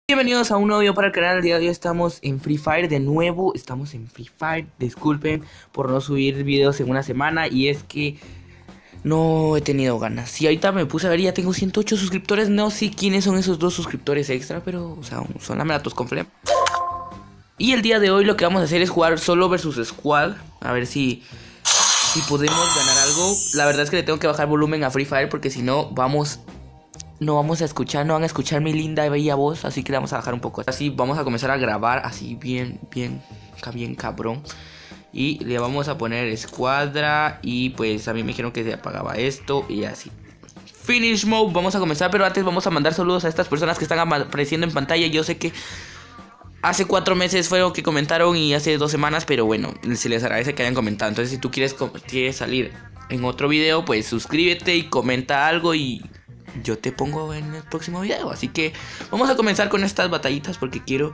Bienvenidos a un nuevo video para el canal. El día de hoy estamos en Free Fire de nuevo. Estamos en Free Fire. Disculpen por no subir videos en una semana. Y es que no he tenido ganas. Y ahorita me puse a ver y ya tengo 108 suscriptores. No sé quiénes son esos 2 suscriptores extra, pero, o sea, son la melatos con flem. Y el día de hoy lo que vamos a hacer es jugar solo versus squad. A ver si podemos ganar algo. La verdad es que le tengo que bajar volumen a Free Fire porque si no no van a escuchar mi linda y bella voz, así que le vamos a bajar un poco. Así vamos a comenzar a grabar así bien cabrón. Y le vamos a poner escuadra y pues a mí me dijeron que se apagaba esto y así. Finish mode, vamos a comenzar, pero antes vamos a mandar saludos a estas personas que están apareciendo en pantalla. Yo sé que hace 4 meses fueron que comentaron y hace 2 semanas, pero bueno, se les agradece que hayan comentado. Entonces si tú quieres salir en otro video, pues suscríbete y comenta algo y yo te pongo en el próximo video. Así que vamos a comenzar con estas batallitas porque quiero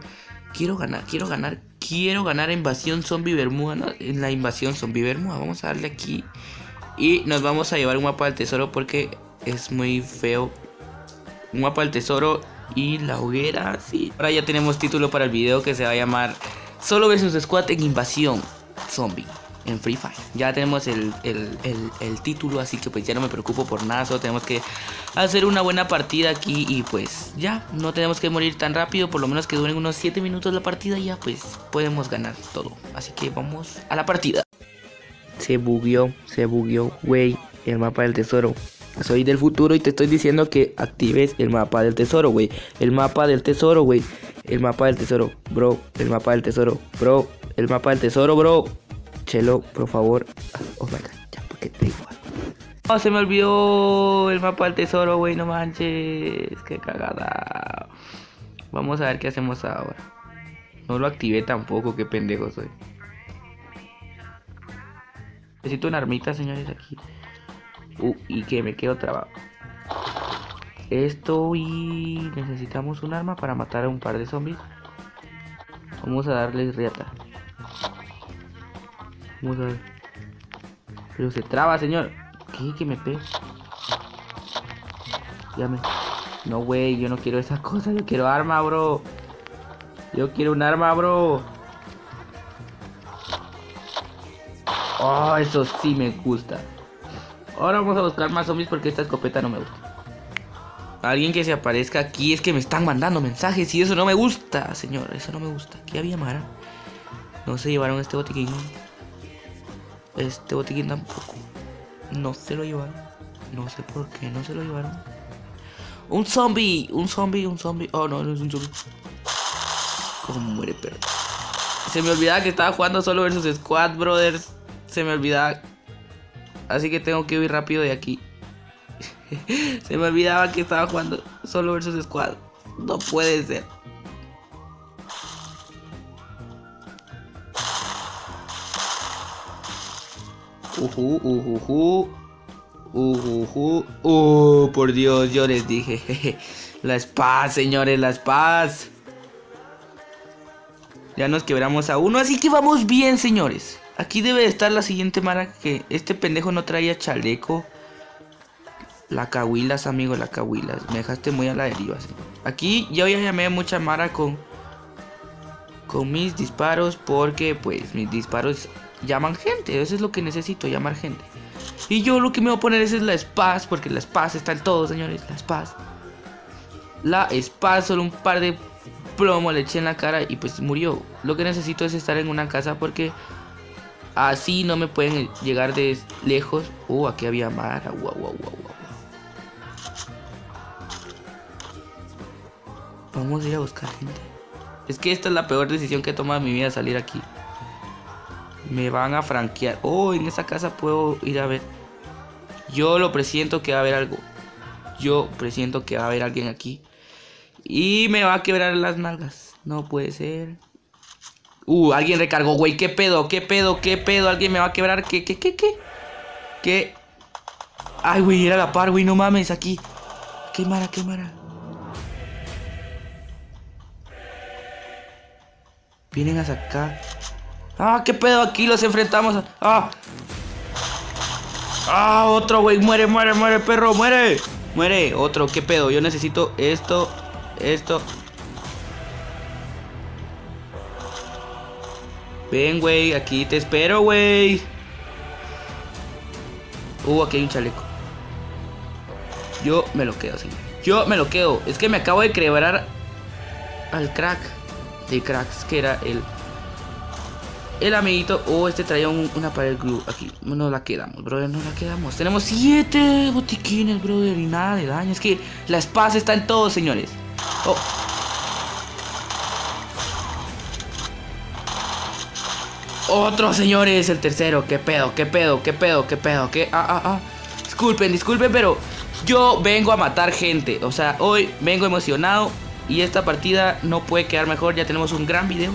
ganar invasión zombie Bermuda, ¿no? En la invasión zombie Bermuda. Vamos a darle aquí y nos vamos a llevar un mapa del tesoro porque es muy feo. Un mapa del tesoro y la hoguera, sí. Ahora ya tenemos título para el video que se va a llamar Solo vs Squad en invasión zombie en Free Fire. Ya tenemos el título, así que pues ya no me preocupo por nada. Solo tenemos que hacer una buena partida aquí y pues ya no tenemos que morir tan rápido. Por lo menos que duren unos 7 minutos la partida y ya pues podemos ganar todo. Así que vamos a la partida. Se bugueó, güey, el mapa del tesoro. Soy del futuro y te estoy diciendo que actives el mapa del tesoro, güey. El mapa del tesoro, güey. El mapa del tesoro, bro. El mapa del tesoro, bro. El mapa del tesoro, bro. Chelo, por favor. Oh my god, ya, porque te digo. No, se me olvidó el mapa del tesoro, güey, no manches. Qué cagada. Vamos a ver qué hacemos ahora. No lo activé tampoco, qué pendejo soy. Necesito una armita, señores, aquí. Y que me quedo trabado. Esto y necesitamos un arma para matar a un par de zombies. Vamos a darles riata. Vamos a ver. Pero se traba, señor. ¿Qué? Que me pegue. No, güey, yo no quiero esa cosa. Yo quiero arma, bro. Yo quiero un arma, bro. Oh, eso sí me gusta. Ahora vamos a buscar más zombies porque esta escopeta no me gusta. Alguien que se aparezca aquí, es que me están mandando mensajes y eso no me gusta, señor. Eso no me gusta. Aquí había Mara. No se llevaron este botiquín. Este botiquín tampoco. No se lo llevaron. No sé por qué no se lo llevaron. Un zombie. Un zombie. Oh, no, no es un zombie. Cómo muere, perro. Se me olvidaba que estaba jugando solo versus squad, brothers. Se me olvidaba. Así que tengo que huir rápido de aquí. Se me olvidaba que estaba jugando solo versus squad. No puede ser. Por Dios, yo les dije. Las paz, señores, las paz. Ya nos quebramos a uno, así que vamos bien, señores. Aquí debe de estar la siguiente mara. Que este pendejo no traía chaleco. La cahuilas, amigo, la cahuilas. Me dejaste muy a la deriva, señor. Aquí yo ya llamé a mucha mara con mis disparos. Porque pues mis disparos llaman gente. Eso es lo que necesito, llamar gente. Y yo lo que me voy a poner es la Spaz. Porque la Spaz está en todo, señores. La Spaz. La Spaz, solo un par de plomo le eché en la cara y pues murió. Lo que necesito es estar en una casa porque así no me pueden llegar de lejos. Aquí había Mara. Wow. Vamos a ir a buscar gente. Es que esta es la peor decisión que he tomado en mi vida, salir aquí. Me van a franquear. En esa casa puedo ir a ver. Yo lo presiento que va a haber algo. Yo presiento que va a haber alguien aquí. Y me va a quebrar las nalgas. No puede ser. Alguien recargó, güey. ¿Qué pedo? Alguien me va a quebrar. ¿Qué? Ay, güey, era la par, güey. No mames, aquí. ¿Qué mara? Vienen a sacar. ¿Qué pedo? Aquí los enfrentamos. Otro, güey. Muere, perro. Muere. Otro, ¿qué pedo? Yo necesito esto. Ven, güey, aquí te espero, güey. Aquí hay un chaleco. Yo me lo quedo, señor. Yo me lo quedo. Es que me acabo de quebrar al crack de cracks, que era el amiguito. Este traía una pared glue. Aquí no la quedamos, brother, no la quedamos. Tenemos 7 botiquines, brother, y nada de daño. Es que la espada está en todo, señores. Otro, señores, el tercero. ¿Qué pedo? Disculpen, pero yo vengo a matar gente. O sea, hoy vengo emocionado. Y esta partida no puede quedar mejor. Ya tenemos un gran video.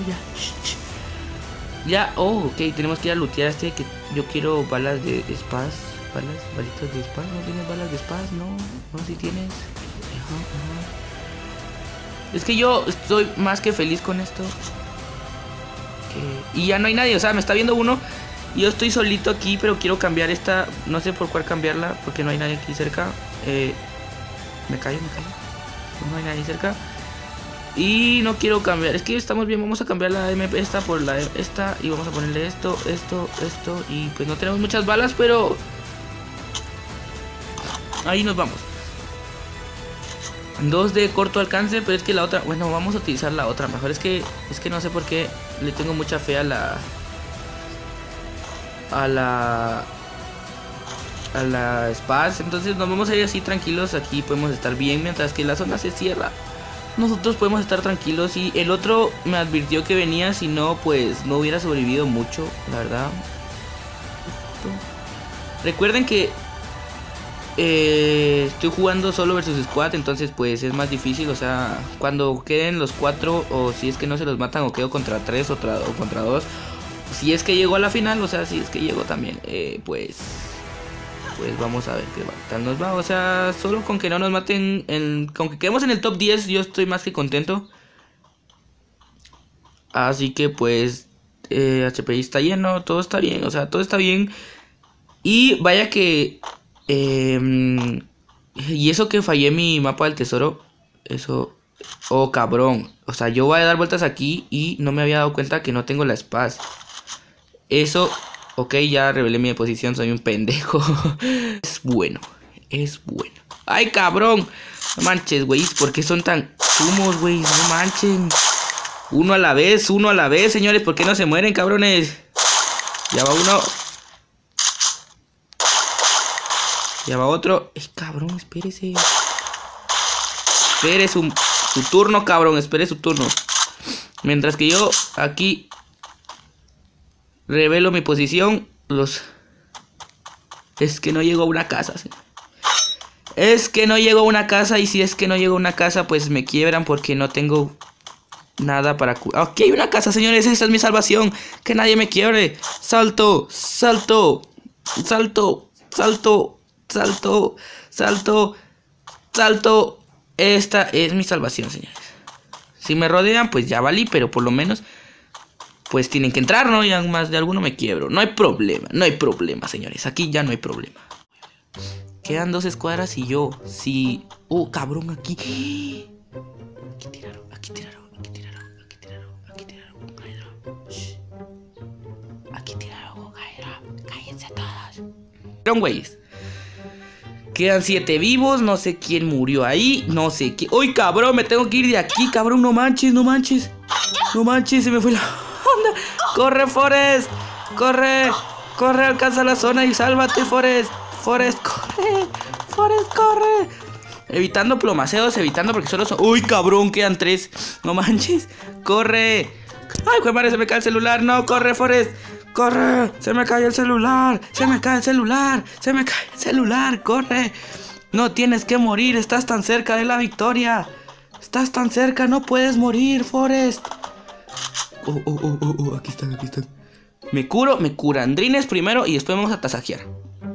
Ya, ok, tenemos que ir a lootear que yo quiero balas de espadas. Balitas de espadas. ¿No tienes balas de espadas? No, si tienes. Es que yo estoy más que feliz con esto. Y ya no hay nadie, o sea, me está viendo uno. Y yo estoy solito aquí, pero quiero cambiar esta. No sé por cuál cambiarla, porque no hay nadie aquí cerca. Me callo. No hay nadie cerca. Y no quiero cambiar, es que estamos bien. Vamos a cambiar la MP esta por la esta. Y vamos a ponerle esto. Y pues no tenemos muchas balas, pero ahí nos vamos. 2 de corto alcance, pero es que la otra, bueno, vamos a utilizar la otra mejor. Es que no sé por qué le tengo mucha fe a la Spaz. Entonces nos vamos a ir así tranquilos. Aquí podemos estar bien mientras que la zona se cierra. Nosotros podemos estar tranquilos. Y el otro me advirtió que venía, si no, pues no hubiera sobrevivido mucho, la verdad. Recuerden que estoy jugando solo versus squad, entonces pues es más difícil. O sea, cuando queden los 4, o si es que no se los matan, o quedo contra 3 o contra 2, si es que llego a la final, o sea, si es que llego también, pues vamos a ver qué tal nos va. O sea, solo con que no nos maten, con que quedemos en el top 10, yo estoy más que contento. Así que pues HPI está lleno, todo está bien, o sea, todo está bien. Y vaya que y eso que fallé mi mapa del tesoro. Eso. Oh, cabrón. O sea, yo voy a dar vueltas aquí y no me había dado cuenta que no tengo la espada. Eso. Ok, ya revelé mi posición. Soy un pendejo. Es bueno. Ay, cabrón. No manches, güey. ¿Por qué son tan humos, güey? No manchen. Uno a la vez, señores. ¿Por qué no se mueren, cabrones? Ya va uno. Ya va otro. Cabrón, espérese. Espere su turno, cabrón. Espere su turno. Mientras que yo aquí revelo mi posición. Es que no llego a una casa, ¿sí? Es que no llego a una casa. Y si es que no llego a una casa, pues me quiebran porque no tengo nada para curar. Aquí hay una casa, señores. Esta es mi salvación. Que nadie me quiebre. Salto. Esta es mi salvación, señores. Si me rodean, pues ya valí, pero por lo menos pues tienen que entrar, ¿no? Y más de alguno me quiebro. No hay problema, señores. Aquí ya no hay problema. Quedan 2 escuadras y yo. Sí. Oh, cabrón, aquí. Aquí tiraron. Cállense todos. Güeyes. Quedan 7 vivos, no sé quién murió ahí, no sé qué. ¡Uy, cabrón! Me tengo que ir de aquí, cabrón, no manches. Se me fue la onda. ¡Corre, Forrest! ¡Corre! Alcanza la zona y sálvate, Forrest, corre. Evitando plomaceos, porque solo son... ¡Uy, cabrón! Quedan 3. No manches. ¡Corre! ¡Ay, güey, madre! Se me cae el celular. ¡No! ¡Corre, Forrest! ¡Corre! ¡Se me cae el celular! ¡Corre! No tienes que morir, estás tan cerca de la victoria. No puedes morir, Forrest. Aquí están. Me curo. Andrines primero y después vamos a tasajear.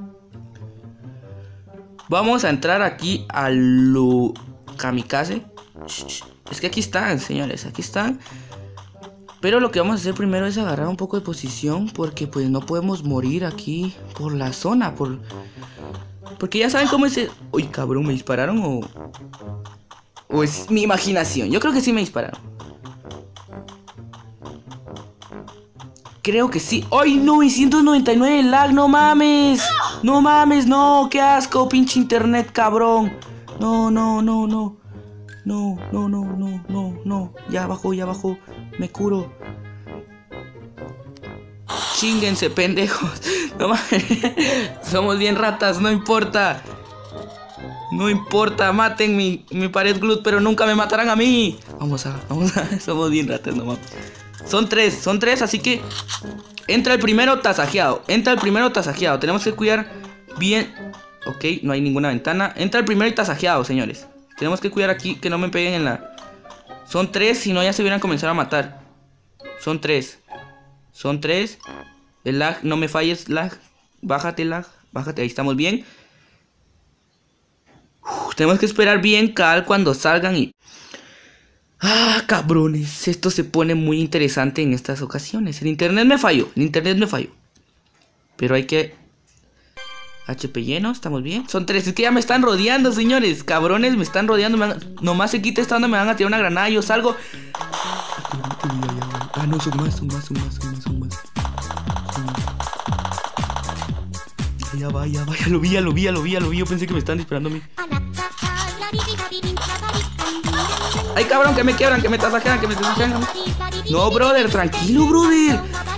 Vamos a entrar aquí a lo kamikaze. Es que aquí están, señores, Pero lo que vamos a hacer primero es agarrar un poco de posición, porque pues no podemos morir aquí por la zona, porque ya saben cómo es Uy, cabrón, ¿me dispararon o es mi imaginación? Yo creo que sí me dispararon. Creo que sí. ¡Ay, 999 lag! ¡No mames! ¡No mames, no! ¡Qué asco, pinche internet, cabrón! No, no, no, no. No, no, no, no, no, no. Ya bajó, ya bajó. Me curo. Chínguense, pendejos. No mames. Somos bien ratas, no importa. No importa, maten mi pared glut, pero nunca me matarán a mí. Vamos a. Somos bien ratas, no mames. Son tres, así que entra el primero tasajeado. Tenemos que cuidar bien. Ok, no hay ninguna ventana. Entra el primero y tasajeado, señores. Tenemos que cuidar aquí que no me peguen en la... Son 3, si no ya se hubieran comenzado a matar. Son 3. El lag, no me falles, lag. Bájate, ahí estamos bien. Tenemos que esperar bien Cal cuando salgan y... Ah, cabrones, esto se pone muy interesante en estas ocasiones. El internet me falló. Pero hay que... HP lleno, estamos bien. Son 3, es que ya me están rodeando, señores. Cabrones, me están rodeando. Nomás se quita esta onda, me van a tirar una granada. Yo salgo. Ah, no, son más. Ya va, ya lo vi. Yo pensé que me estaban disparando a mí. Ay, cabrón, que me quiebran, que me tasajean. No, brother, tranquilo, brother.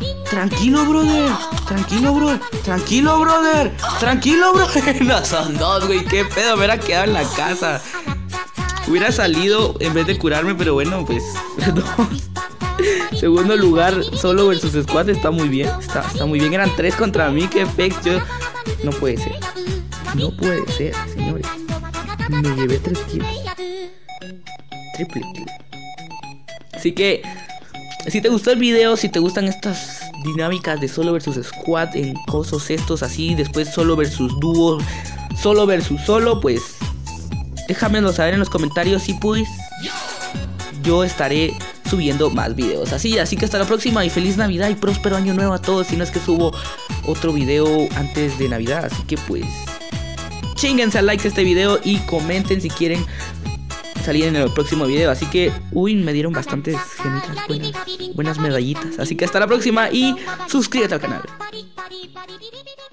No, son 2, güey, qué pedo, me hubiera quedado en la casa. Hubiera salido en vez de curarme, pero bueno, pues, perdón. Segundo lugar, solo versus squad, está muy bien. Está muy bien, eran 3 contra mí, qué pex, yo... No puede ser, señores. Me llevé 3 kills. Triple kill. Así que, si te gustó el video, si te gustan estas dinámicas de solo versus squad en cosos estos así, después solo versus dúo, solo versus solo, pues déjamelo saber en los comentarios si puedes. Yo estaré subiendo más videos así que hasta la próxima y feliz Navidad y próspero año nuevo a todos. Si no es que subo otro video antes de Navidad, así que pues chínguense al like a este video y comenten si quieren salir en el próximo video. Así que, uy, me dieron bastantes gemitas, buenas medallitas. Así que hasta la próxima y suscríbete al canal.